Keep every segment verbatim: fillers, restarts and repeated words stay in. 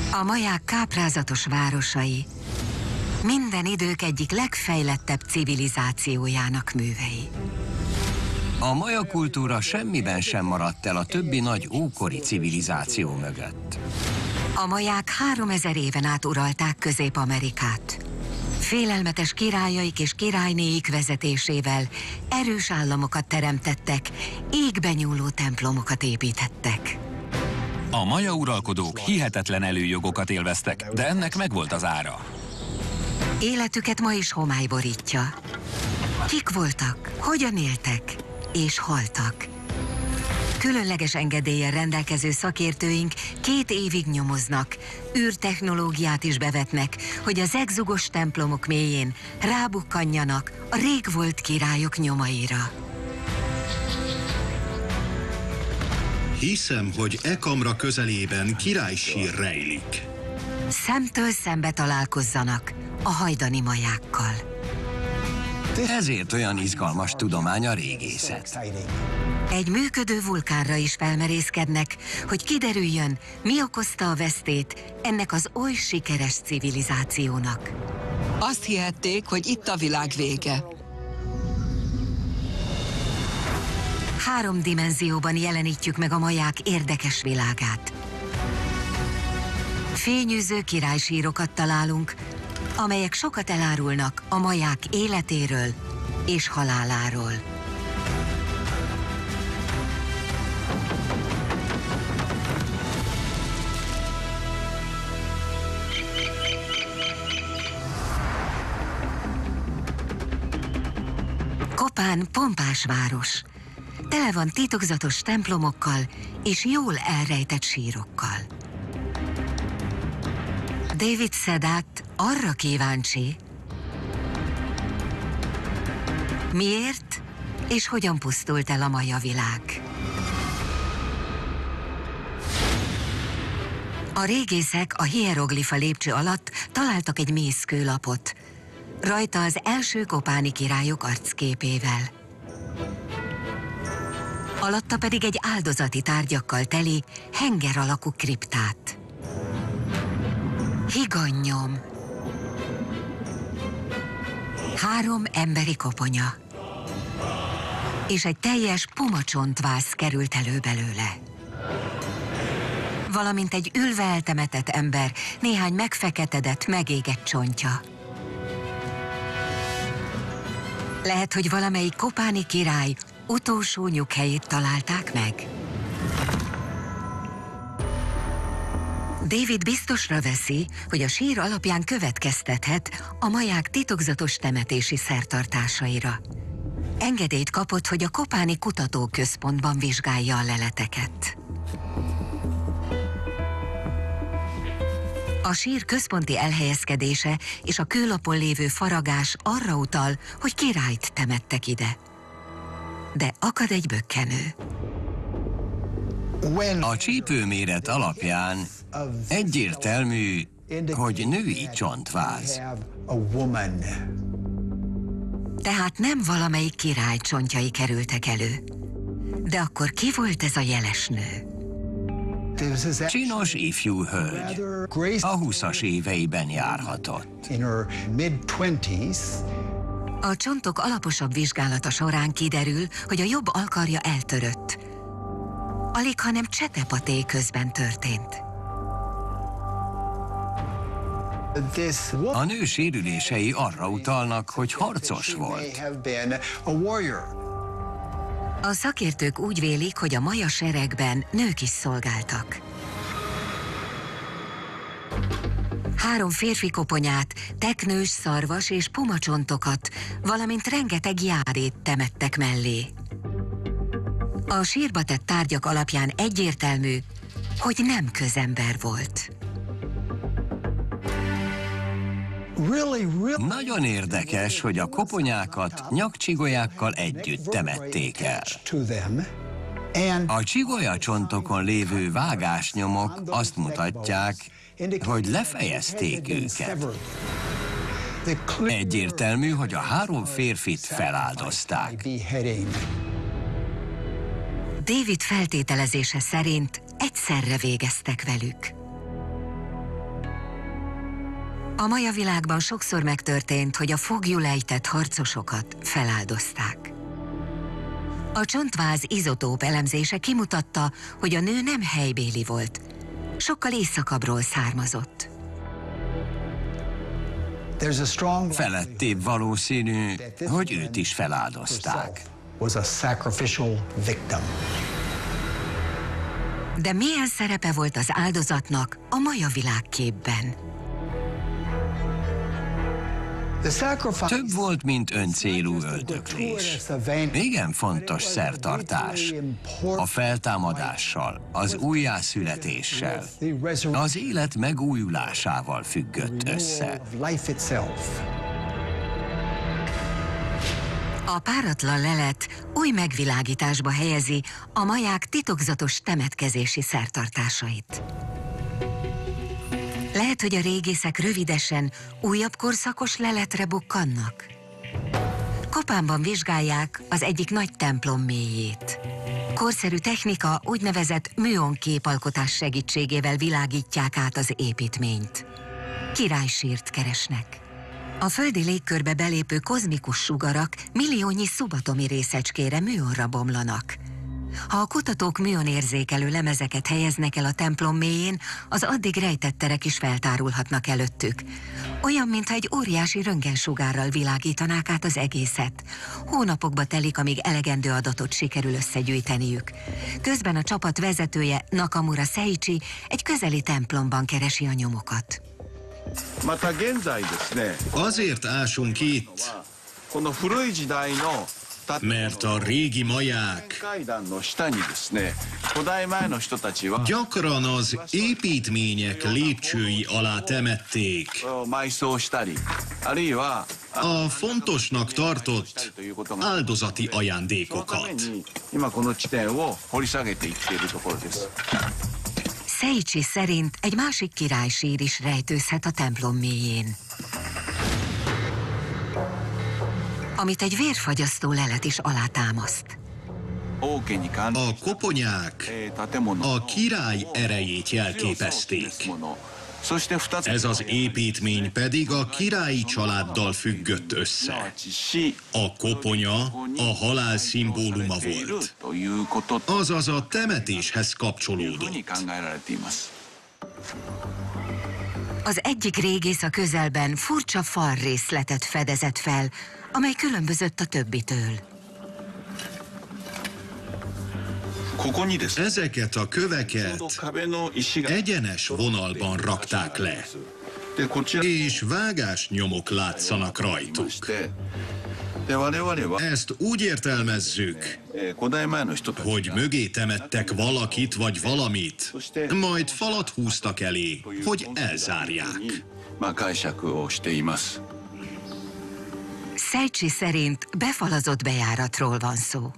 A maják káprázatos városai minden idők egyik legfejlettebb civilizációjának művei. A maja kultúra semmiben sem maradt el a többi nagy ókori civilizáció mögött. A maják háromezer éven át uralták Közép-Amerikát. Félelmetes királyaik és királynéik vezetésével erős államokat teremtettek, égbe nyúló templomokat építettek. A maja uralkodók hihetetlen előjogokat élveztek, de ennek megvolt az ára. Életüket ma is homály borítja. Kik voltak, hogyan éltek és haltak? Különleges engedéllyel rendelkező szakértőink két évig nyomoznak, űrtechnológiát is bevetnek, hogy az zegzugos templomok mélyén rábukkanjanak a régvolt királyok nyomaira. Hiszem, hogy e kamra közelében királysír rejlik. Szemtől szembe találkozzanak a hajdani majákkal. Ezért olyan izgalmas tudomány a régészet. Egy működő vulkánra is felmerészkednek, hogy kiderüljön, mi okozta a vesztét ennek az oly sikeres civilizációnak. Azt hihették, hogy itt a világ vége. Három dimenzióban jelenítjük meg a maják érdekes világát. Fényűző királysírokat találunk, amelyek sokat elárulnak a maják életéről és haláláról. Kopán pompás város. Tele van titokzatos templomokkal és jól elrejtett sírokkal. David Sedat arra kíváncsi, miért és hogyan pusztult el a maja világ. A régészek a hieroglifa lépcső alatt találtak egy mészkőlapot, rajta az első kopáni királyok arcképével. Alatta pedig egy áldozati tárgyakkal teli, henger alakú kriptát. Higanyom. Három emberi koponya. És egy teljes pumacsontválsz került elő belőle. Valamint egy ülve eltemetett ember, néhány megfeketedett, megégett csontja. Lehet, hogy valamelyik kopáni király utolsó nyughelyét találták meg. David biztosra veszi, hogy a sír alapján következtethet a maják titokzatos temetési szertartásaira. Engedélyt kapott, hogy a Kopáni Kutatóközpontban vizsgálja a leleteket. A sír központi elhelyezkedése és a kőlapon lévő faragás arra utal, hogy királyt temettek ide. De akad egy bökkenő. A csípőméret alapján egyértelmű, hogy női csontváz. Tehát nem valamelyik király csontjai kerültek elő. De akkor ki volt ez a jeles nő? Csinos ifjú hölgy. A húszas éveiben járhatott. A csontok alaposabb vizsgálata során kiderül, hogy a jobb alkarja eltörött. Alig, hanem csetepaté közben történt. A nő sérülései arra utalnak, hogy harcos volt. A szakértők úgy vélik, hogy a maja seregben nők is szolgáltak. Három férfi koponyát, teknős, szarvas és pumacsontokat, valamint rengeteg járét temettek mellé. A sírba tett tárgyak alapján egyértelmű, hogy nem közember volt. Nagyon érdekes, hogy a koponyákat nyakcsigolyákkal együtt temették el. A csigolyacsontkon lévő vágásnyomok azt mutatják, hogy lefejezték őket. Egyértelmű, hogy a három férfit feláldozták. David feltételezése szerint egyszerre végeztek velük. A maja világban sokszor megtörtént, hogy a foglyul ejtett harcosokat feláldozták. A csontváz izotóp elemzése kimutatta, hogy a nő nem helybéli volt, sokkal északabbról származott. Felettébb valószínű, hogy őt is feláldozták. De milyen szerepe volt az áldozatnak a maja világképben? Több volt, mint öncélú öldöklés. Igen fontos szertartás. A feltámadással, az újjászületéssel, az élet megújulásával függött össze. A páratlan lelet új megvilágításba helyezi a maják titokzatos temetkezési szertartásait. Lehet, hogy a régészek rövidesen újabb korszakos leletre bukkannak. Kopánban vizsgálják az egyik nagy templom mélyét. Korszerű technika, úgynevezett műon képalkotás segítségével világítják át az építményt. Királysírt keresnek. A földi légkörbe belépő kozmikus sugarak milliónyi szubatomi részecskére műonra bomlanak. Ha a kutatók műonérzékelő lemezeket helyeznek el a templom mélyén, az addig rejtett terek is feltárulhatnak előttük. Olyan, mintha egy óriási röntgensugárral világítanák át az egészet. Hónapokba telik, amíg elegendő adatot sikerül összegyűjteniük. Közben a csapat vezetője, Nakamura Seiichi, egy közeli templomban keresi a nyomokat. Azért ásunk itt, mert a régi maják gyakran az építmények lépcsői alá temették a fontosnak tartott áldozati ajándékokat. Seiichi szerint egy másik királysír is rejtőzhet a templom mélyén, amit egy vérfagyasztó lelet is alátámaszt. A koponyák a király erejét jelképezték. Ez az építmény pedig a királyi családdal függött össze. A koponya a halál szimbóluma volt, azaz a temetéshez kapcsolódott. Az egyik régész a közelben furcsa falrészletet fedezett fel, amely különbözött a többitől. Ezeket a köveket egyenes vonalban rakták le, és vágásnyomok látszanak rajtuk. Ezt úgy értelmezzük, hogy mögé temettek valakit vagy valamit, majd falat húztak elé, hogy elzárják. Seiichi szerint befalazott bejáratról van szó.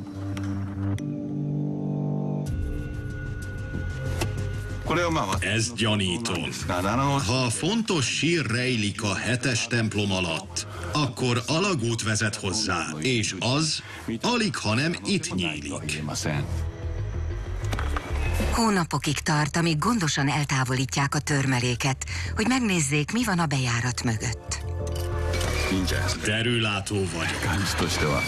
Ezt gyanítom. Ha fontos sír rejlik a hetes templom alatt, akkor alagút vezet hozzá, és az alig, ha nem itt nyílik. Hónapokig tart, amíg gondosan eltávolítják a törmeléket, hogy megnézzék, mi van a bejárat mögött. Derülátó vagyok.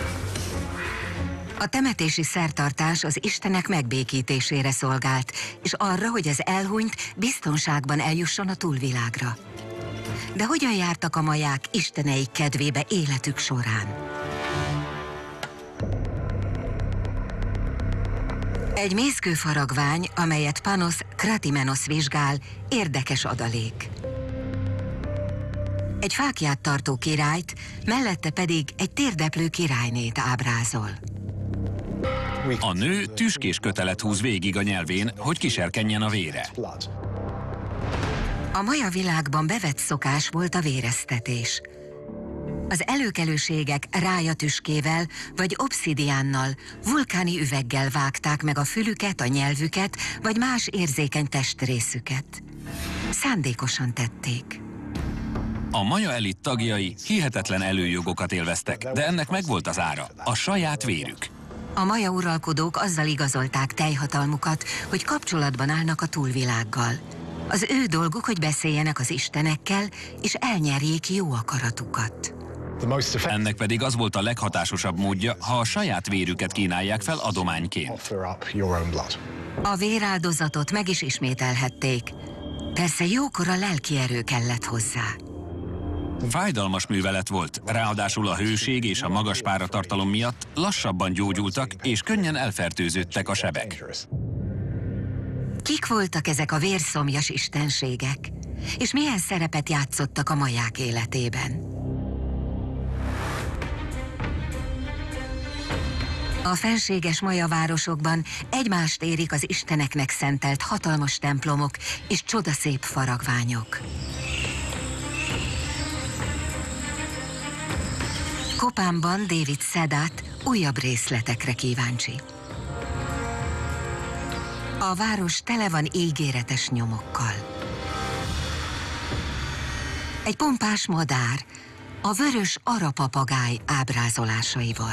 A temetési szertartás az istenek megbékítésére szolgált, és arra, hogy az elhunyt biztonságban eljusson a túlvilágra. De hogyan jártak a maják isteneik kedvébe életük során? Egy mészkőfaragvány, amelyet Panos Kratimenos vizsgál, érdekes adalék. Egy fáklyát tartó királyt, mellette pedig egy térdeplő királynét ábrázol. A nő tüskés kötelet húz végig a nyelvén, hogy kiserkenjen a vére. A maja világban bevett szokás volt a véreztetés. Az előkelőségek rájatüskével vagy obszidiánnal, vulkáni üveggel vágták meg a fülüket, a nyelvüket vagy más érzékeny testrészüket. Szándékosan tették. A maja elit tagjai hihetetlen előjogokat élveztek, de ennek megvolt az ára, a saját vérük. A maja uralkodók azzal igazolták teljhatalmukat, hogy kapcsolatban állnak a túlvilággal. Az ő dolguk, hogy beszéljenek az istenekkel, és elnyerjék jó akaratukat. Ennek pedig az volt a leghatásosabb módja, ha a saját vérüket kínálják fel adományként. A véráldozatot meg is ismételhették. Persze jókora lelki erő kellett hozzá. Fájdalmas művelet volt, ráadásul a hőség és a magas páratartalom miatt lassabban gyógyultak és könnyen elfertőződtek a sebek. Kik voltak ezek a vérszomjas istenségek? És milyen szerepet játszottak a maják életében? A fenséges maja városokban egymást érik az isteneknek szentelt hatalmas templomok és csodaszép faragványok. Kopánban David Sedat újabb részletekre kíváncsi. A város tele van ígéretes nyomokkal. Egy pompás madár, a vörös arapapagáj ábrázolásaival.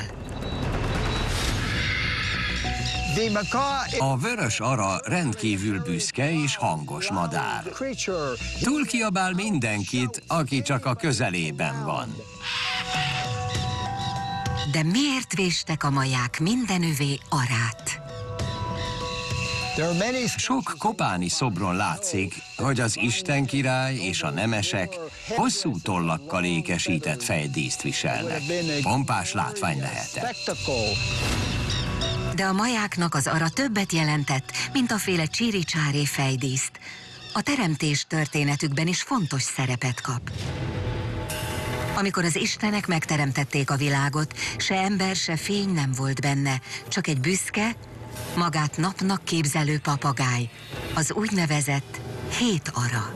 A vörös ara rendkívül büszke és hangos madár. Túl kiabál mindenkit, aki csak a közelében van. De miért véstek a maják mindenövé arát? Sok kopáni szobron látszik, hogy az Isten király és a nemesek hosszú tollakkal ékesített fejdíszt viselnek. Pompás látvány lehetett. De a majáknak az ara többet jelentett, mint a féle csíri-csári fejdíszt. A teremtés történetükben is fontos szerepet kap. Amikor az istenek megteremtették a világot, se ember, se fény nem volt benne, csak egy büszke, magát napnak képzelő papagáj, az úgynevezett hét ara.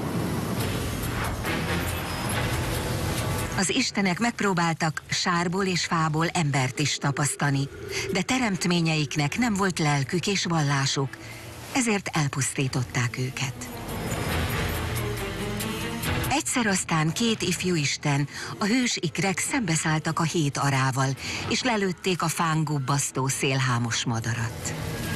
Az istenek megpróbáltak sárból és fából embert is tapasztani, de teremtményeiknek nem volt lelkük és vallásuk, ezért elpusztították őket. Egyszer aztán két ifjú isten, a hős ikrek szembeszálltak a hét arával, és lelőtték a fán gubbasztó szélhámos madarat.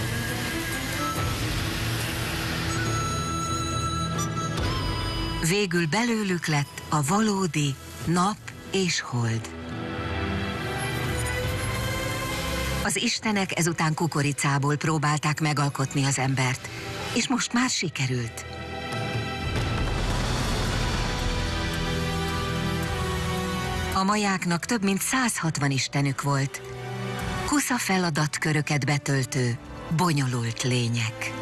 Végül belőlük lett a valódi nap és hold. Az istenek ezután kukoricából próbálták megalkotni az embert, és most már sikerült. A majáknak több mint száz hatvan istenük volt, kusza feladatköröket betöltő, bonyolult lények.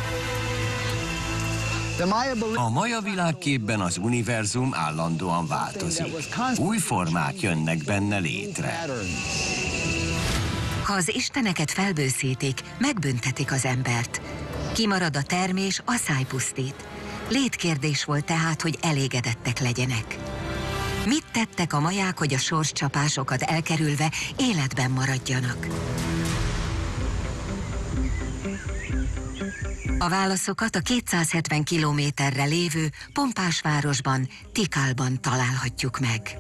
A maja világképben az univerzum állandóan változik. Új formák jönnek benne létre. Ha az isteneket felbőszítik, megbüntetik az embert. Kimarad a termés, asszály pusztít. Létkérdés volt tehát, hogy elégedettek legyenek. Mit tettek a maják, hogy a sorscsapásokat elkerülve életben maradjanak? A válaszokat a kétszázhetven kilométerre lévő pompás városban, Tikalban találhatjuk meg.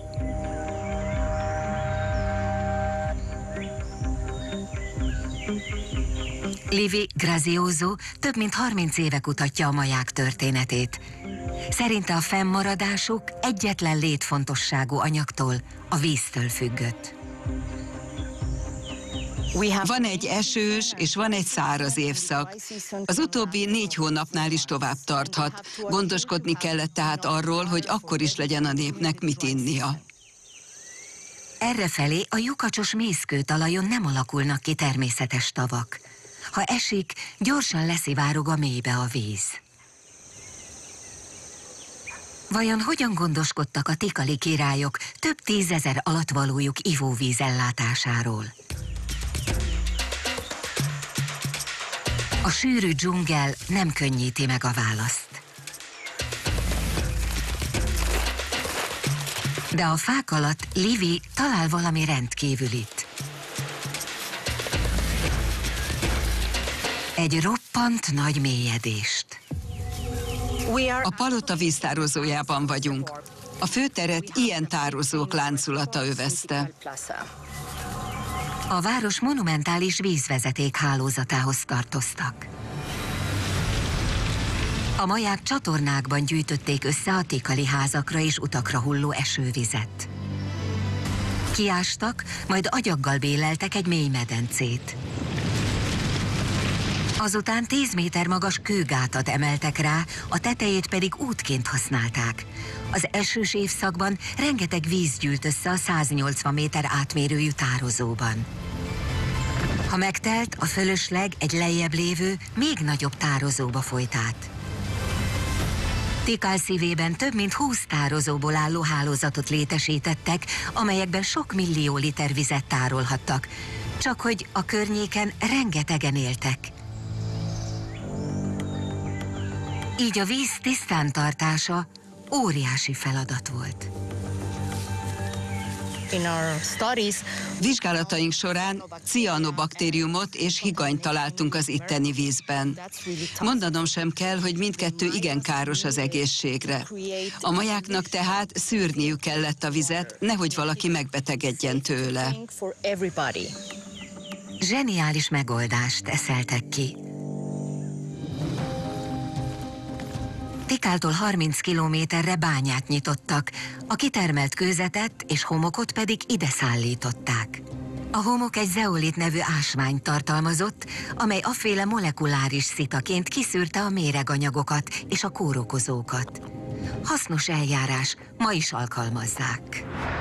Livy Grazioso több mint harminc éve kutatja a maják történetét. Szerinte a fennmaradásuk egyetlen létfontosságú anyagtól, a víztől függött. Van egy esős és van egy száraz évszak. Az utóbbi négy hónapnál is tovább tarthat. Gondoskodni kellett tehát arról, hogy akkor is legyen a népnek mit innia. Errefelé a lyukacsos mészkőtalajon nem alakulnak ki természetes tavak. Ha esik, gyorsan leszivárog a mélybe a víz. Vajon hogyan gondoskodtak a tikali királyok több tízezer alattvalójuk ivóvíz ellátásáról? A sűrű dzsungel nem könnyíti meg a választ. De a fák alatt Livy talál valami rendkívülit. Egy roppant nagy mélyedést. A palota víztározójában vagyunk. A főteret ilyen tározók láncolata övezte. A város monumentális vízvezeték hálózatához tartoztak. A maják csatornákban gyűjtötték össze a tikali házakra és utakra hulló esővizet. Kiástak, majd agyaggal béleltek egy mély medencét. Azután tíz méter magas kőgátat emeltek rá, a tetejét pedig útként használták. Az esős évszakban rengeteg víz gyűlt össze a száznyolcvan méter átmérőjű tározóban. Ha megtelt, a fölösleg egy lejjebb lévő, még nagyobb tározóba folyt át. Tikal szívében több mint húsz tározóból álló hálózatot létesítettek, amelyekben sok millió liter vizet tárolhattak, csak hogy a környéken rengetegen éltek. Így a víz tisztántartása óriási feladat volt. Vizsgálataink során cianobaktériumot és higanyt találtunk az itteni vízben. Mondanom sem kell, hogy mindkettő igen káros az egészségre. A majáknak tehát szűrniük kellett a vizet, nehogy valaki megbetegedjen tőle. Zseniális megoldást eszeltek ki. Tikáltól harminc kilométerre bányát nyitottak, a kitermelt kőzetet és homokot pedig ide szállították. A homok egy zeolit nevű ásványt tartalmazott, amely afféle molekuláris szitaként kiszűrte a méreganyagokat és a kórokozókat. Hasznos eljárás, ma is alkalmazzák.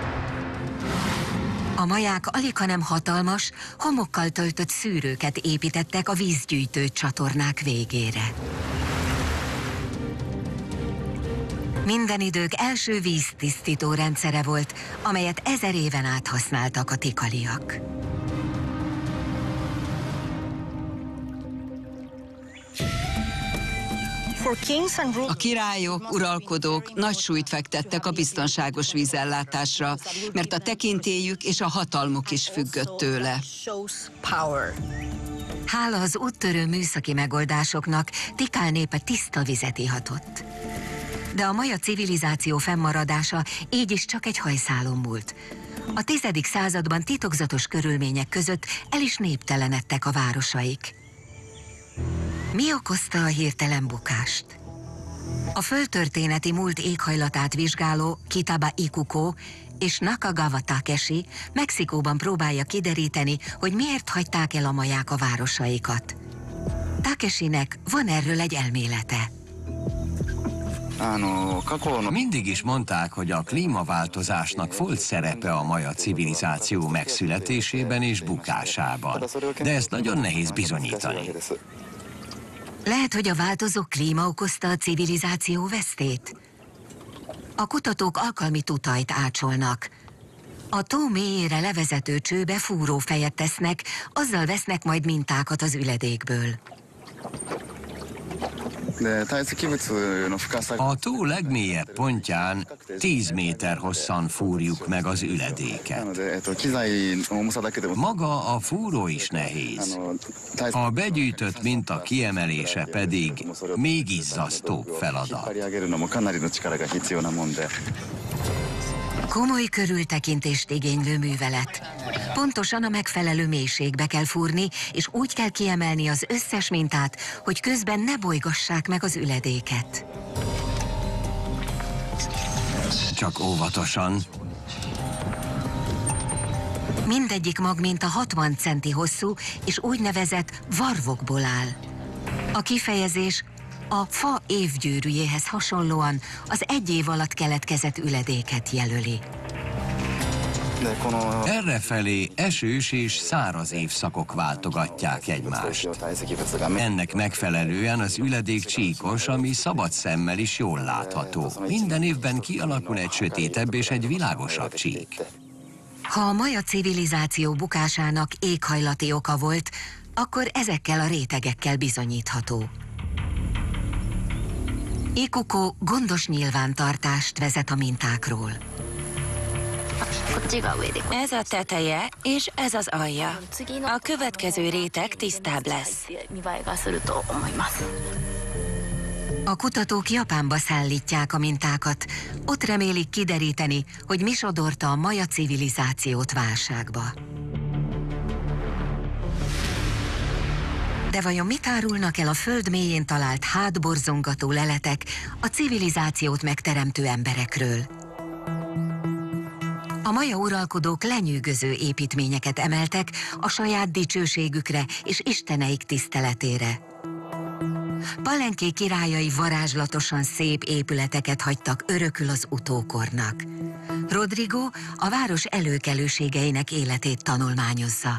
A maják alighanem hatalmas, homokkal töltött szűrőket építettek a vízgyűjtő csatornák végére. Minden idők első víztisztító rendszere volt, amelyet ezer éven át használtak a tikaliak. A királyok, uralkodók nagy súlyt fektettek a biztonságos vízellátásra, mert a tekintélyük és a hatalmuk is függött tőle. Hála az úttörő műszaki megoldásoknak, Tikal népe tiszta vizet ihatott. De a maja civilizáció fennmaradása így is csak egy hajszálon múlt. A tizedik században titokzatos körülmények között el is néptelenedtek a városaik. Mi okozta a hirtelen bukást? A földtörténeti múlt éghajlatát vizsgáló Kitaba Ikuko és Nakagawa Takeshi Mexikóban próbálja kideríteni, hogy miért hagyták el a maják a városaikat. Takeshinek van erről egy elmélete. Mindig is mondták, hogy a klímaváltozásnak volt szerepe a maja civilizáció megszületésében és bukásában. De ezt nagyon nehéz bizonyítani. Lehet, hogy a változó klíma okozta a civilizáció vesztét? A kutatók alkalmi tutajt ácsolnak. A tó mélyére levezető csőbe fúrófejet tesznek, azzal vesznek majd mintákat az üledékből. A tó legmélyebb pontján tíz méter hosszan fúrjuk meg az üledéket. Maga a fúró is nehéz. A begyűjtött minta kiemelése pedig még izzasztóbb feladat. Komoly körültekintést igénylő művelet. Pontosan a megfelelő mélységbe kell fúrni, és úgy kell kiemelni az összes mintát, hogy közben ne bolygassák meg az üledéket. Csak óvatosan. Mindegyik magminta hatvan centi hosszú, és úgynevezett varvokból áll. A kifejezés a fa évgyűrűjéhez hasonlóan az egy év alatt keletkezett üledéket jelöli. Errefelé esős és száraz évszakok váltogatják egymást. Ennek megfelelően az üledék csíkos, ami szabad szemmel is jól látható. Minden évben kialakul egy sötétebb és egy világosabb csík. Ha a maja civilizáció bukásának éghajlati oka volt, akkor ezekkel a rétegekkel bizonyítható. Ikuko gondos nyilvántartást vezet a mintákról. Ez a teteje, és ez az alja. A következő réteg tisztább lesz. A kutatók Japánba szállítják a mintákat. Ott remélik kideríteni, hogy mi sodorta a maja civilizációt válságba. De vajon mit árulnak el a föld mélyén talált hátborzongató leletek a civilizációt megteremtő emberekről? A maja uralkodók lenyűgöző építményeket emeltek a saját dicsőségükre és isteneik tiszteletére. Palenké királyai varázslatosan szép épületeket hagytak örökül az utókornak. Rodrigo a város előkelőségeinek életét tanulmányozza.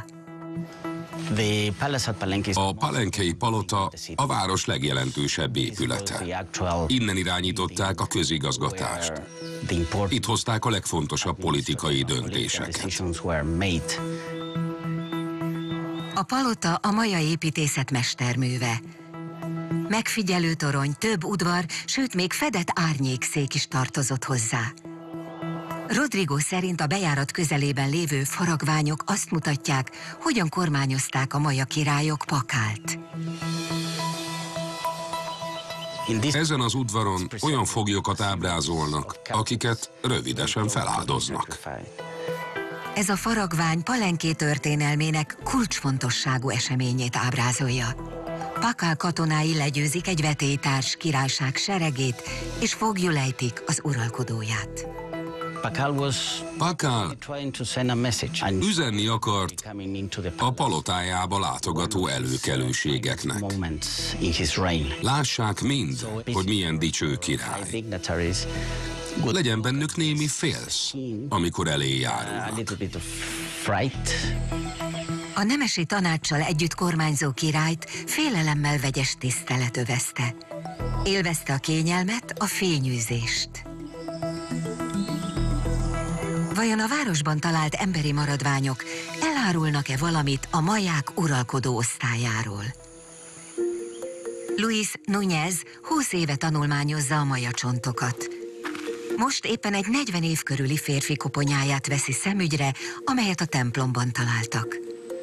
A palenkei palota a város legjelentősebb épülete. Innen irányították a közigazgatást. Itt hozták a legfontosabb politikai döntéseket. A palota a maja építészet mesterműve. Megfigyelő torony, több udvar, sőt még fedett árnyékszék is tartozott hozzá. Rodrigo szerint a bejárat közelében lévő faragványok azt mutatják, hogyan kormányozták a maja királyok Pakált. Ezen az udvaron olyan foglyokat ábrázolnak, akiket rövidesen feláldoznak. Ez a faragvány Palenké történelmének kulcsfontosságú eseményét ábrázolja. Pakál katonái legyőzik egy vetélytárs királyság seregét, és foglyul ejtik az uralkodóját. Pakál üzenni akart a palotájába látogató előkelőségeknek. Lássák mind, hogy milyen dicső király. Legyen bennük némi félsz, amikor elé járulnak. A nemesi tanácssal együtt kormányzó királyt félelemmel vegyes tisztelet övezte. Élvezte a kényelmet, a fényűzést. Vajon a városban talált emberi maradványok elárulnak-e valamit a maják uralkodó osztályáról? Luis Núñez húsz éve tanulmányozza a maja csontokat. Most éppen egy negyven év körüli férfi koponyáját veszi szemügyre, amelyet a templomban találtak.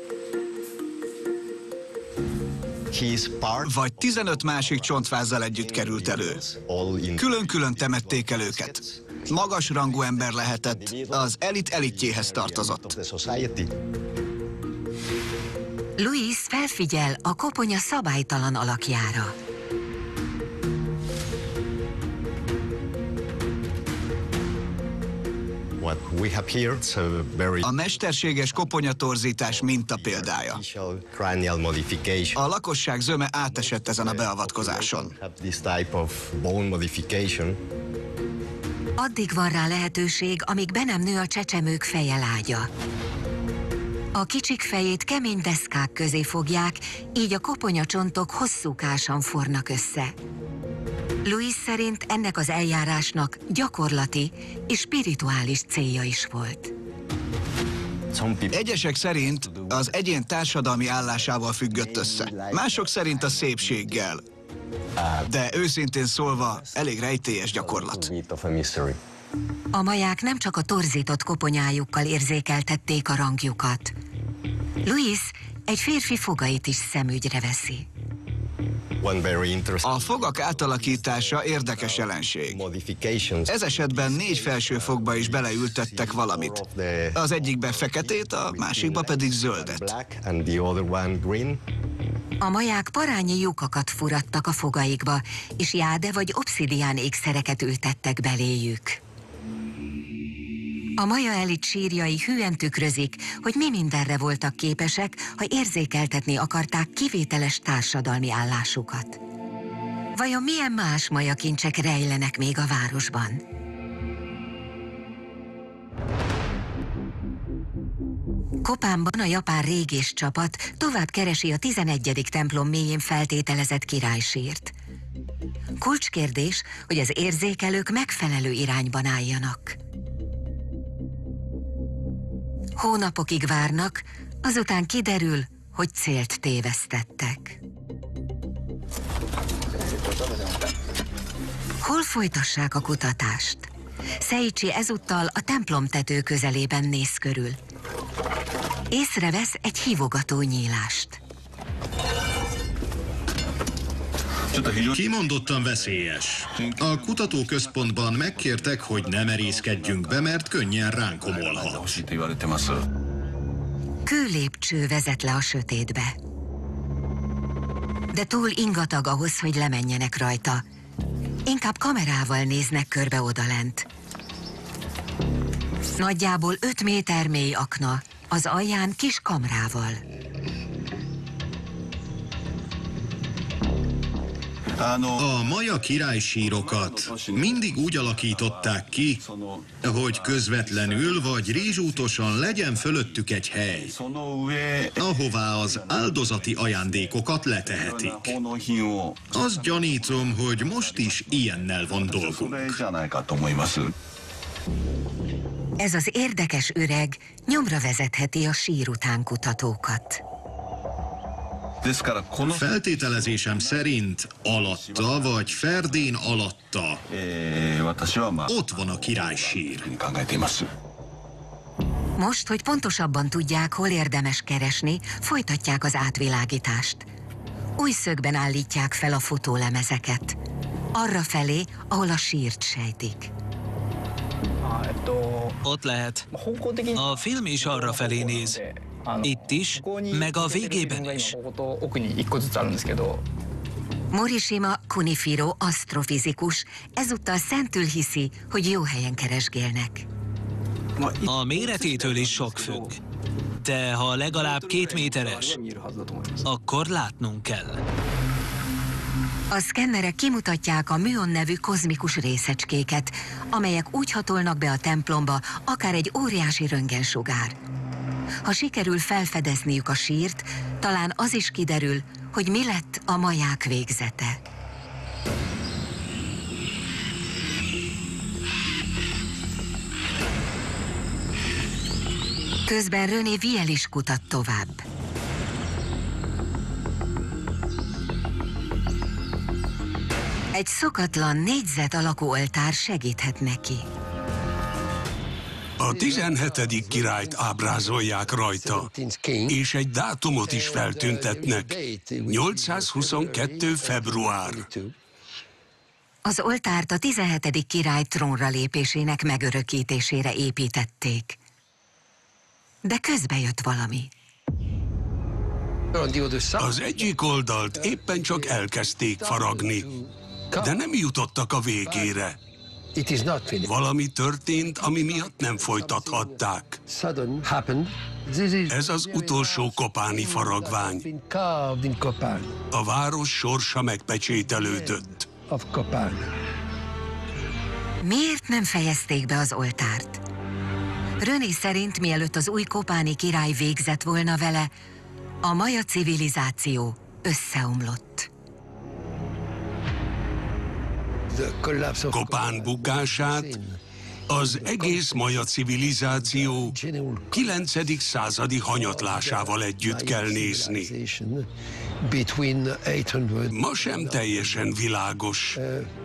Vagy tizenöt másik csontvázzal együtt került elő. Külön-külön temették el őket. Magas rangú ember lehetett, az elit elitjéhez tartozott. Luis felfigyel a koponya szabálytalan alakjára. A mesterséges koponyatorzítás mintapéldája. A lakosság zöme átesett ezen a beavatkozáson. Addig van rá lehetőség, amíg be nem nő a csecsemők fejelágya. A kicsik fejét kemény deszkák közé fogják, így a koponyacsontok hosszúkásan fornak össze. Luis szerint ennek az eljárásnak gyakorlati és spirituális célja is volt. Egyesek szerint az egyén társadalmi állásával függött össze. Mások szerint a szépséggel. De őszintén szólva, elég rejtélyes gyakorlat. A maják nem csak a torzított koponyájukkal érzékeltették a rangjukat. Luis egy férfi fogait is szemügyre veszi. A fogak átalakítása érdekes jelenség. Ez esetben négy felső fogba is beleültettek valamit. Az egyikbe feketét, a másikba pedig zöldet. A maják parányi lyukakat furattak a fogaikba, és jáde vagy obszidián ékszereket ültettek beléjük. A maja elit sírjai hűen tükrözik, hogy mi mindenre voltak képesek, ha érzékeltetni akarták kivételes társadalmi állásukat. Vajon milyen más maja kincsek rejlenek még a városban? Kopánban a japán régész csapat tovább keresi a tizenegyedik templom mélyén feltételezett királysírt. Kulcskérdés, hogy az érzékelők megfelelő irányban álljanak. Hónapokig várnak, azután kiderül, hogy célt tévesztettek. Hol folytassák a kutatást? Seiichi ezúttal a templom tető közelében néz körül. Észrevesz egy hívogató nyílást. Kimondottan veszélyes. A kutatóközpontban megkértek, hogy ne merészkedjünk be, mert könnyen ránk omolhat. Kőlépcső vezet le a sötétbe. de túl ingatag ahhoz, hogy lemenjenek rajta. Inkább kamerával néznek körbe odalent. Nagyjából öt méter mély akna, az alján kis kamrával. A maja királysírokat mindig úgy alakították ki, hogy közvetlenül vagy rézsútosan legyen fölöttük egy hely, ahová az áldozati ajándékokat letehetik. Azt gyanítom, hogy most is ilyennel van dolgunk. Ez az érdekes öreg nyomra vezetheti a sír után kutatókat. Feltételezésem szerint alatta vagy ferdén alatta ott van a királysír. Most, hogy pontosabban tudják, hol érdemes keresni, folytatják az átvilágítást. Új szögben állítják fel a fotólemezeket. Arra felé, ahol a sírt sejtik. Ott lehet. A film is arra felé néz. Itt is, meg a végében is. Morishima Kunifiro asztrofizikus ezúttal szentül hiszi, hogy jó helyen keresgélnek. A méretétől is sok függ. De ha legalább két méteres, akkor látnunk kell. A szkennerek kimutatják a műon nevű kozmikus részecskéket, amelyek úgy hatolnak be a templomba, akár egy óriási röntgensugár. Ha sikerül felfedezniük a sírt, talán az is kiderül, hogy mi lett a maják végzete. Közben René Viel is kutat tovább. Egy szokatlan négyzet alakú oltár segíthet neki. A tizenhetedik királyt ábrázolják rajta, és egy dátumot is feltüntetnek. nyolcszázhuszonkettő február. Az oltárt a tizenhetedik király trónra lépésének megörökítésére építették. De közbe jött valami. Az egyik oldalt éppen csak elkezdték faragni, de nem jutottak a végére. Valami történt, ami miatt nem folytathatták. Ez az utolsó kopáni faragvány. A város sorsa megpecsételődött. Miért nem fejezték be az oltárt? René szerint, mielőtt az új kopáni király végzett volna vele, a maja civilizáció összeomlott. Kopán bukását az egész maja civilizáció kilencedik századi hanyatlásával együtt kell nézni. Ma sem teljesen világos,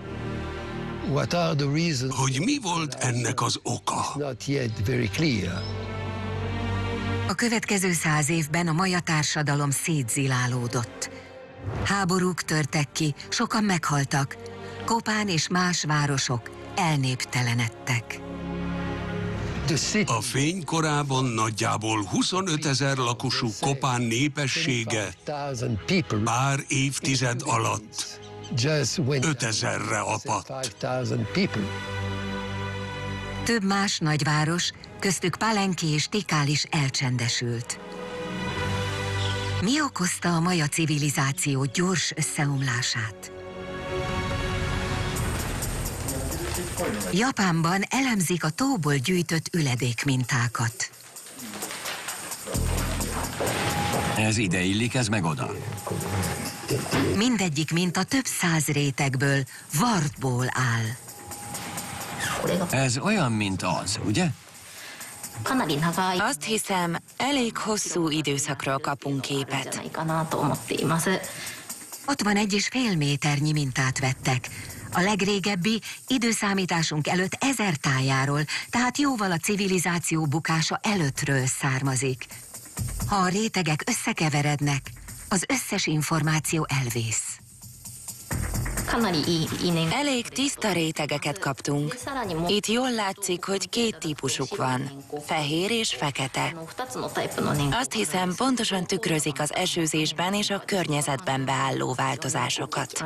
hogy mi volt ennek az oka. A következő száz évben a maja társadalom szétzilálódott. Háborúk törtek ki, sokan meghaltak, Kopán és más városok elnéptelenedtek. A fénykorában nagyjából huszonötezer lakosú Kopán népessége pár évtized alatt ötezerre apadt. Több más nagyváros, köztük Palenque és Tikal is elcsendesült. Mi okozta a maja civilizáció gyors összeomlását? Japánban elemzik a tóból gyűjtött üledékmintákat. Ez ide illik, ez meg oda. Mindegyik minta több száz rétegből, vartból áll. Ez olyan, mint az, ugye? Azt hiszem, elég hosszú időszakról kapunk képet. hatvanegy és fél méternyi mintát vettek. A legrégebbi időszámításunk előtt ezer tájáról, tehát jóval a civilizáció bukása előttről származik. Ha a rétegek összekeverednek, az összes információ elvész. Elég tiszta rétegeket kaptunk. Itt jól látszik, hogy két típusuk van, fehér és fekete. Azt hiszem, pontosan tükrözik az esőzésben és a környezetben beálló változásokat.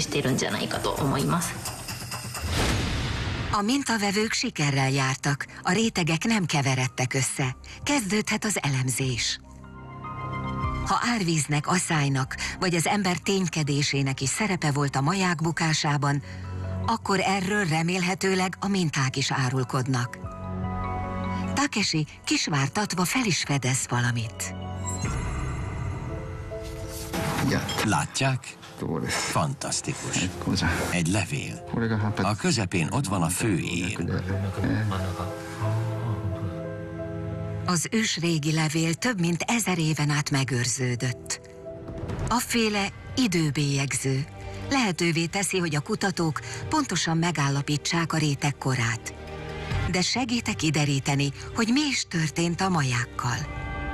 A mintavevők sikerrel jártak, a rétegek nem keveredtek össze. Kezdődhet az elemzés. Ha árvíznek, asszálynak, vagy az ember ténykedésének is szerepe volt a maják bukásában, akkor erről remélhetőleg a minták is árulkodnak. Takeshi kisvártatva fel is fedez valamit. Látják? Fantasztikus. Egy levél. A közepén ott van a főír. Az ősrégi levél több mint ezer éven át megőrződött. Afféle időbélyegző lehetővé teszi, hogy a kutatók pontosan megállapítsák a réteg korát. De segítek kideríteni, hogy mi is történt a majákkal.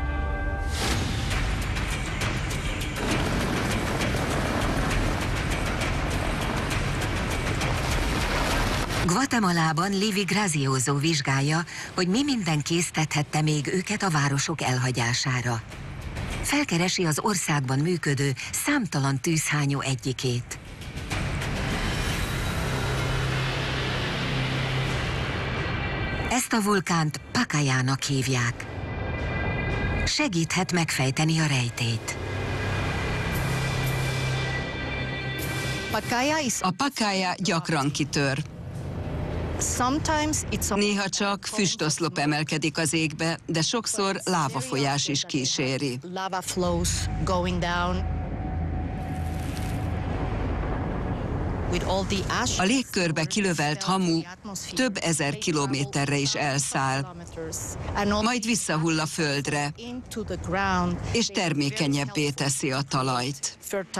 Guatemalában Livy Grazioso vizsgálja, hogy mi minden késztethette még őket a városok elhagyására. Felkeresi az országban működő számtalan tűzhányó egyikét. Ezt a vulkánt Pacajának hívják. Segíthet megfejteni a rejtét. A Pacaya gyakran kitör. Néha csak füstoszlop emelkedik az égbe, de sokszor lávafolyás is kíséri. A légkörbe kilövelt hamu több ezer kilométerre is elszáll, majd visszahull a földre, és termékenyebbé teszi a talajt.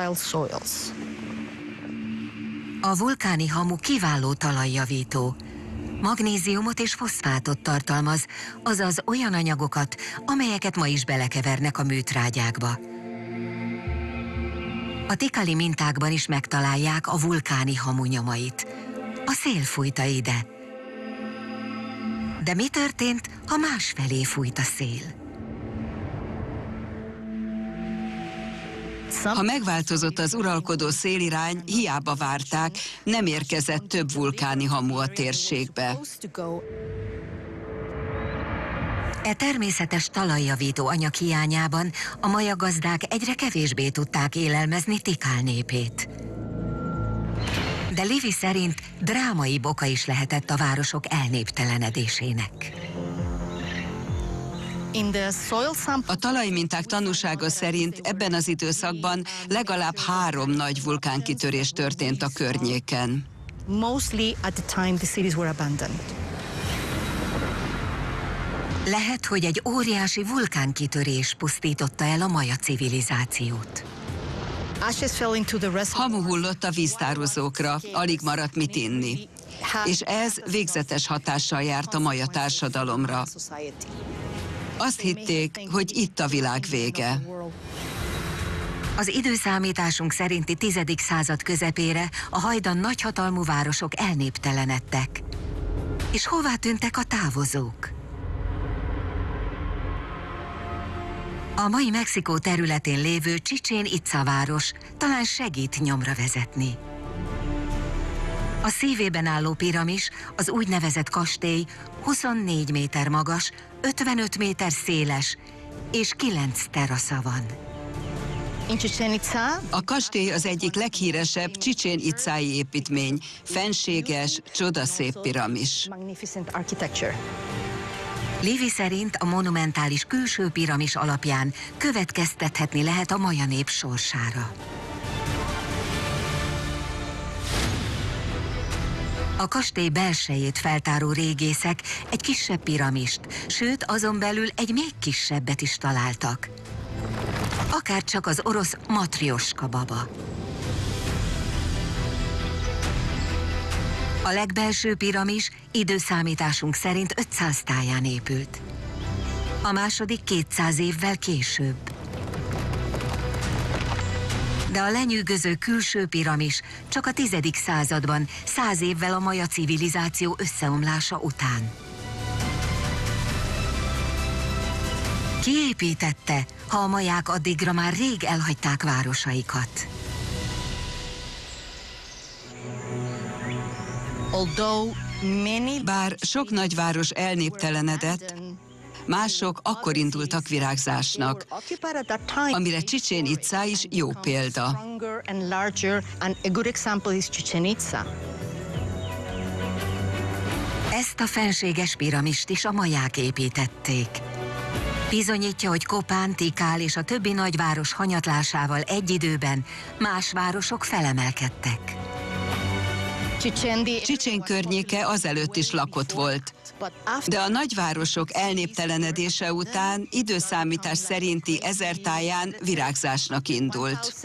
A vulkáni hamu kiváló talajjavító. Magnéziumot és foszfátot tartalmaz, azaz olyan anyagokat, amelyeket ma is belekevernek a műtrágyákba. A Tikali mintákban is megtalálják a vulkáni hamu nyomait. A szél fújta ide. De mi történt, ha másfelé fújt a szél? Ha megváltozott az uralkodó szélirány, hiába várták, nem érkezett több vulkáni hamu a térségbe. E természetes talajjavító anyag hiányában a maja gazdák egyre kevésbé tudták élelmezni Tikal népét. De Livy szerint drámai oka is lehetett a városok elnéptelenedésének. A talajminták tanúsága szerint ebben az időszakban legalább három nagy vulkánkitörés történt a környéken. Lehet, hogy egy óriási vulkánkitörés pusztította el a maja civilizációt. Hamu hullott a víztározókra, alig maradt mit inni, és ez végzetes hatással járt a maja társadalomra. Azt hitték, hogy itt a világ vége. Az időszámításunk szerinti tizedik század közepére a hajdan nagyhatalmú városok elnéptelenedtek. És hová tűntek a távozók? A mai Mexikó területén lévő Chichén Itza város talán segít nyomra vezetni. A szívében álló piramis, az úgynevezett kastély huszonnégy méter magas, ötvenöt méter széles és kilenc terasza van. A kastély az egyik leghíresebb Chichén Itzai építmény, fenséges, csodaszép piramis. Livy szerint a monumentális külső piramis alapján következtethetni lehet a maja nép sorsára. A kastély belsejét feltáró régészek egy kisebb piramist, sőt azon belül egy még kisebbet is találtak. Akárcsak az orosz Matrioska baba. A legbelső piramis időszámításunk szerint ötszáz táján épült. A második kétszáz évvel később. De a lenyűgöző külső piramis csak a tizedik században, száz évvel a maja civilizáció összeomlása után. Ki építette, ha a maják addigra már rég elhagyták városaikat? Bár sok nagyváros elnéptelenedett, mások akkor indultak virágzásnak, amire Csicsén Itzá is jó példa. Ezt a fenséges piramist is a maják építették. Bizonyítja, hogy Kopán, Tikál és a többi nagyváros hanyatlásával egy időben más városok felemelkedtek. Csicsén környéke azelőtt is lakott volt, de a nagyvárosok elnéptelenedése után időszámítás szerinti ezertáján virágzásnak indult.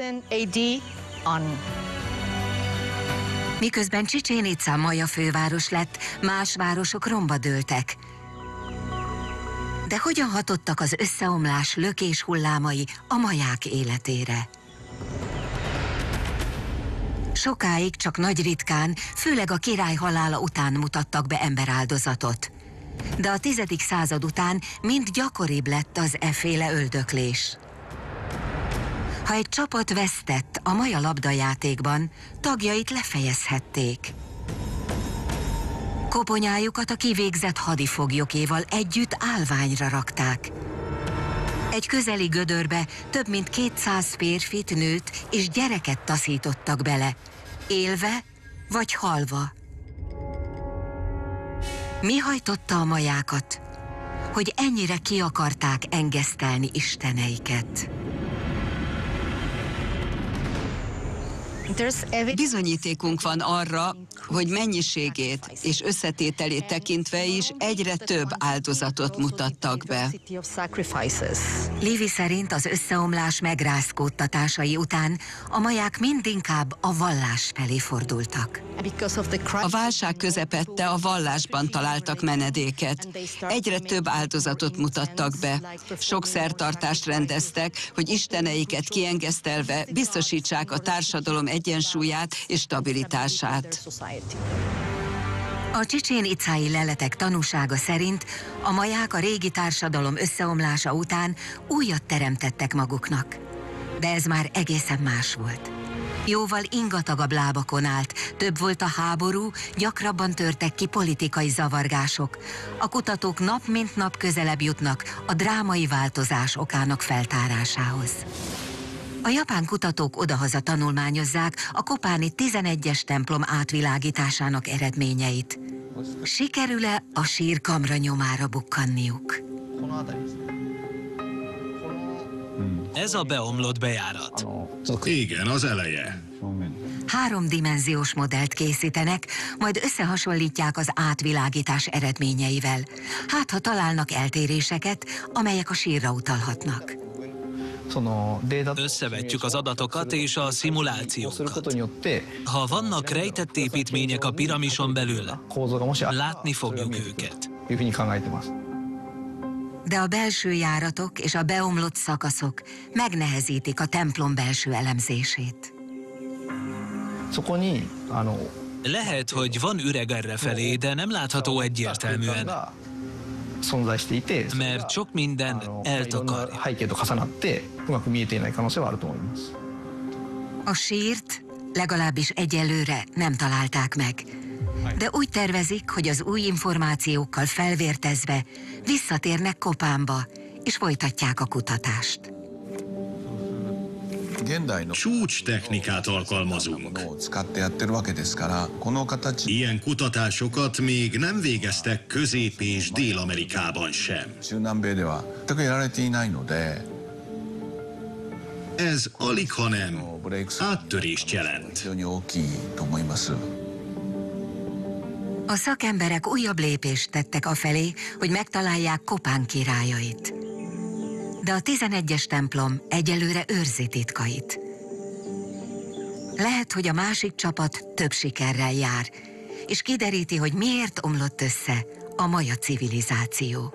Miközben Csicsén Itzá maja főváros lett, más városok romba dőltek. De hogyan hatottak az összeomlás lökés hullámai a maják életére? Sokáig csak nagy ritkán, főleg a király halála után mutattak be emberáldozatot. De a tizedik század után mind gyakoribb lett az efféle öldöklés. Ha egy csapat vesztett a maja labdajátékban, tagjait lefejezhették. Koponyájukat a kivégzett hadifoglyokéval együtt állványra rakták. Egy közeli gödörbe több mint kétszáz férfit, nőt és gyereket taszítottak bele, élve vagy halva. Mi hajtotta a majákat, hogy ennyire ki akarták engesztelni isteneiket? Bizonyítékunk van arra, hogy mennyiségét és összetételét tekintve is egyre több áldozatot mutattak be. Livy szerint az összeomlás megrázkódtatásai után a maják mindinkább a vallás felé fordultak. A válság közepette a vallásban találtak menedéket. Egyre több áldozatot mutattak be. Sok szertartást rendeztek, hogy isteneiket kiengesztelve biztosítsák a társadalom egyensúlyát és stabilitását. A Csicsén Itzái leletek tanúsága szerint a maják a régi társadalom összeomlása után újat teremtettek maguknak. De ez már egészen más volt. Jóval ingatagabb lábakon állt, több volt a háború, gyakrabban törtek ki politikai zavargások. A kutatók nap mint nap közelebb jutnak a drámai változás okának feltárásához. A japán kutatók odahaza tanulmányozzák a kopáni tizenegyes templom átvilágításának eredményeit. Sikerül-e a sírkamra nyomára bukkanniuk? Ez a beomlott bejárat. Igen, az eleje. Háromdimenziós modellt készítenek, majd összehasonlítják az átvilágítás eredményeivel. Hát, ha találnak eltéréseket, amelyek a sírra utalhatnak. Összevetjük az adatokat és a szimulációkat. Ha vannak rejtett építmények a piramison belül, látni fogjuk őket. De a belső járatok és a beomlott szakaszok megnehezítik a templom belső elemzését. Lehet, hogy van üreg errefelé, de nem látható egyértelműen, mert sok minden eltakarja. A sírt legalábbis egyelőre nem találták meg, de úgy tervezik, hogy az új információkkal felvértezve visszatérnek Kopánba, és folytatják a kutatást. Csúcs technikát alkalmazunk. Ilyen kutatásokat még nem végeztek Közép- és Dél-Amerikában sem. Ez alighanem áttörést jelent. A szakemberek újabb lépést tettek afelé, hogy megtalálják Kopán királyait. De a tizenegyes templom egyelőre őrzi titkait. Lehet, hogy a másik csapat több sikerrel jár, és kideríti, hogy miért omlott össze a maja civilizáció.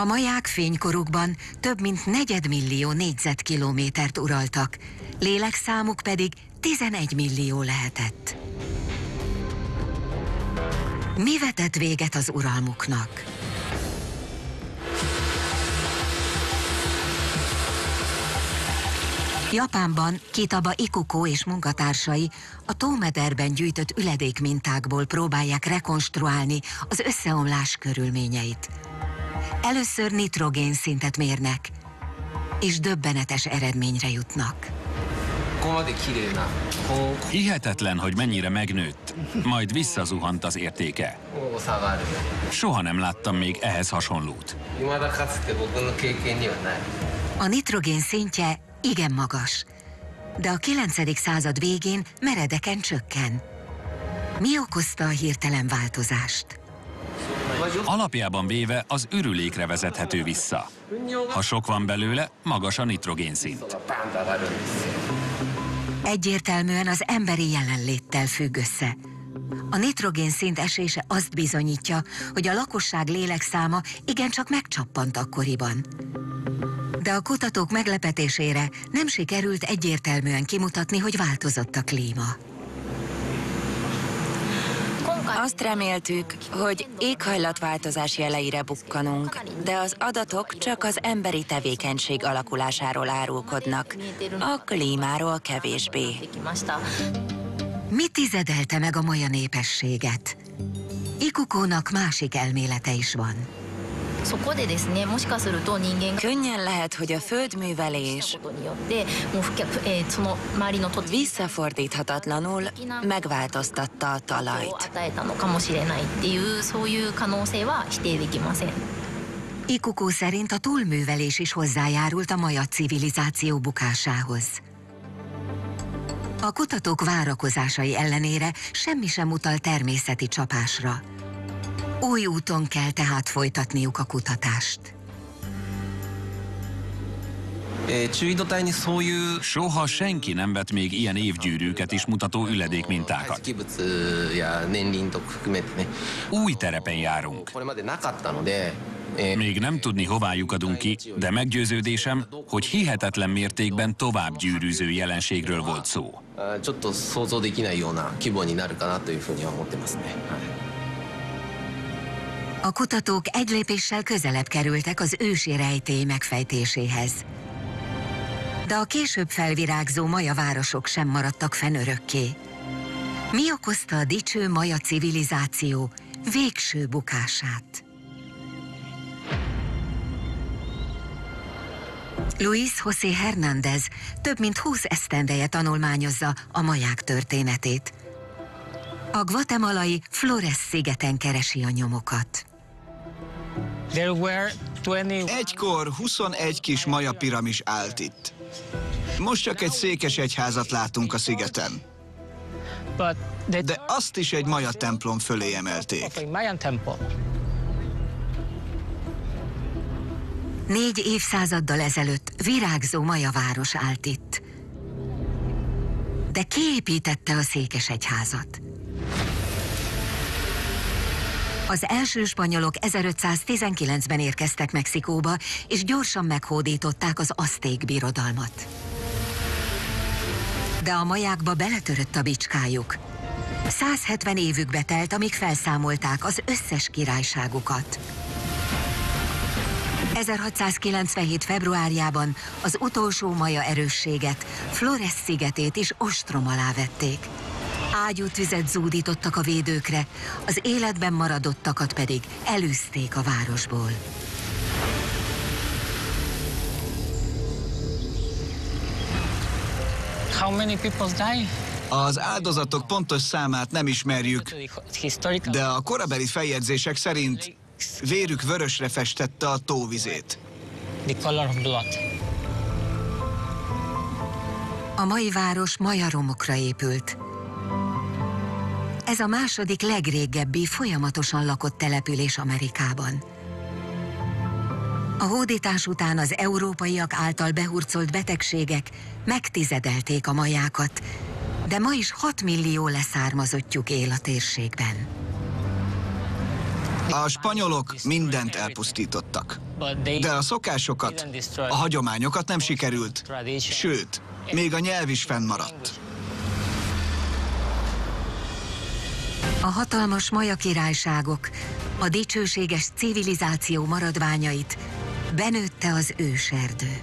A maják fénykorukban több mint negyedmillió négyzetkilométert uraltak, lélekszámuk pedig tizenegy millió lehetett. Mi vetett véget az uralmuknak? Japánban Kitaba Ikuko és munkatársai a tómederben gyűjtött üledékmintákból próbálják rekonstruálni az összeomlás körülményeit. Először nitrogén szintet mérnek, és döbbenetes eredményre jutnak. Hihetetlen, hogy mennyire megnőtt, majd visszazuhant az értéke. Soha nem láttam még ehhez hasonlót. A nitrogén szintje igen magas, de a kilencedik század végén meredeken csökken. Mi okozta a hirtelen változást? Alapjában véve az ürülékre vezethető vissza. Ha sok van belőle, magas a nitrogén szint. Egyértelműen az emberi jelenléttel függ össze. A nitrogén szint esése azt bizonyítja, hogy a lakosság lélekszáma igencsak megcsappant akkoriban. De a kutatók meglepetésére nem sikerült egyértelműen kimutatni, hogy változott a klíma. Azt reméltük, hogy éghajlatváltozás jeleire bukkanunk, de az adatok csak az emberi tevékenység alakulásáról árulkodnak, a klímáról kevésbé. Mi tizedelte meg a maja népességet? Ikukónak másik elmélete is van. Könnyen lehet, hogy a földművelés visszafordíthatatlanul megváltoztatta a talajt. Ikukó szerint a túlművelés is hozzájárult a maja civilizáció bukásához. A kutatók várakozásai ellenére semmi sem utal természeti csapásra. Új úton kell tehát folytatniuk a kutatást. Soha senki nem vett még ilyen évgyűrűket is mutató üledékmintákat. Új terepen járunk. Még nem tudni, hová lyukadunk ki, de meggyőződésem, hogy hihetetlen mértékben tovább gyűrűző jelenségről volt szó. A kutatók egy lépéssel közelebb kerültek az ősi rejtély megfejtéséhez. De a később felvirágzó maja városok sem maradtak fenn örökké. Mi okozta a dicső maja civilizáció végső bukását? Luis José Hernández több mint húsz esztendeje tanulmányozza a maják történetét. A guatemalai Flores szigeten keresi a nyomokat. Egykor huszonegy kis maja piramis állt itt. Most csak egy székesegyházat látunk a szigeten. De azt is egy maja templom fölé emelték. Négy évszázaddal ezelőtt virágzó maja város állt itt. De ki építette a székesegyházat? Az első spanyolok ezerötszáztizenkilencben érkeztek Mexikóba, és gyorsan meghódították az azték birodalmat. De a majákba beletörött a bicskájuk. száz hetven évükbe telt, amíg felszámolták az összes királyságukat. ezerhatszázkilencvenhét februárjában az utolsó maja erősséget, Flores szigetét is ostrom alá vették. Ágyútüzet zúdítottak a védőkre, az életben maradottakat pedig elűzték a városból. How many people die? Az áldozatok pontos számát nem ismerjük, de a korabeli feljegyzések szerint vérük vörösre festette a tóvizét. The color of blood. A mai város maja romokra épült. Ez a második legrégebbi, folyamatosan lakott település Amerikában. A hódítás után az európaiak által behurcolt betegségek megtizedelték a majákat, de ma is hat millió leszármazottjuk él a térségben. A spanyolok mindent elpusztítottak. De a szokásokat, a hagyományokat nem sikerült, sőt, még a nyelv is fennmaradt. A hatalmas maja királyságok, a dicsőséges civilizáció maradványait benőtte az őserdő.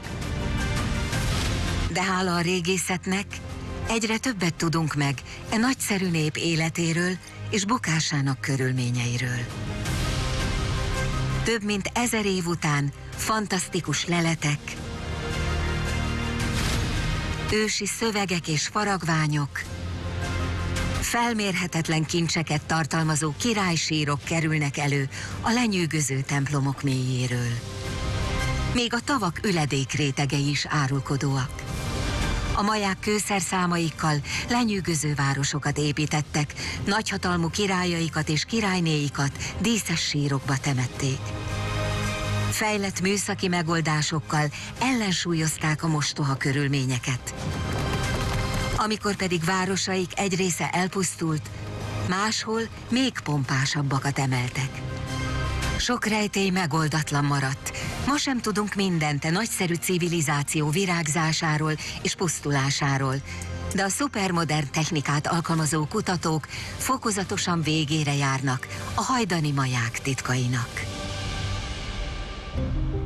De hála a régészetnek egyre többet tudunk meg e nagyszerű nép életéről és bukásának körülményeiről. Több mint ezer év után fantasztikus leletek, ősi szövegek és faragványok, felmérhetetlen kincseket tartalmazó királysírok kerülnek elő a lenyűgöző templomok mélyéről. Még a tavak üledék rétegei is árulkodóak. A maják kőszerszámaikkal lenyűgöző városokat építettek, nagyhatalmú királyaikat és királynéikat díszes sírokba temették. Fejlett műszaki megoldásokkal ellensúlyozták a mostoha körülményeket. Amikor pedig városaik egy része elpusztult, máshol még pompásabbakat emeltek. Sok rejtély megoldatlan maradt. Ma sem tudunk mindent a nagyszerű civilizáció virágzásáról és pusztulásáról, de a szupermodern technikát alkalmazó kutatók fokozatosan végére járnak a hajdani maják titkainak.